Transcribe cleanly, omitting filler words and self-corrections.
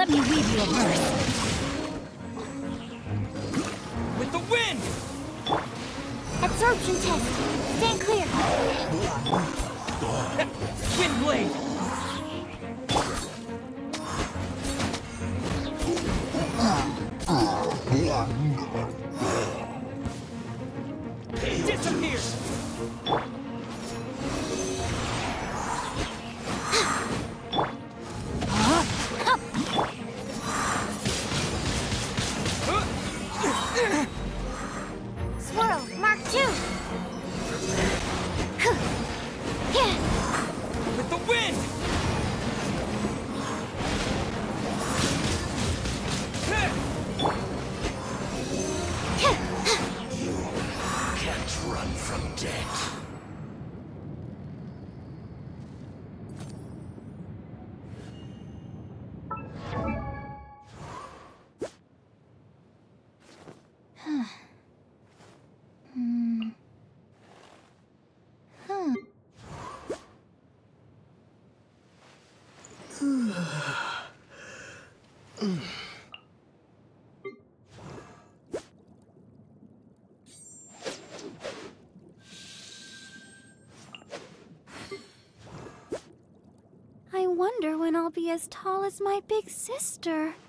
Let me weave you a verse. With the wind! Absorption test. Stand clear. Wind blade! Disappear! Swirl, Mark 2. With the wind! Can't run from death. I wonder when I'll be as tall as my big sister.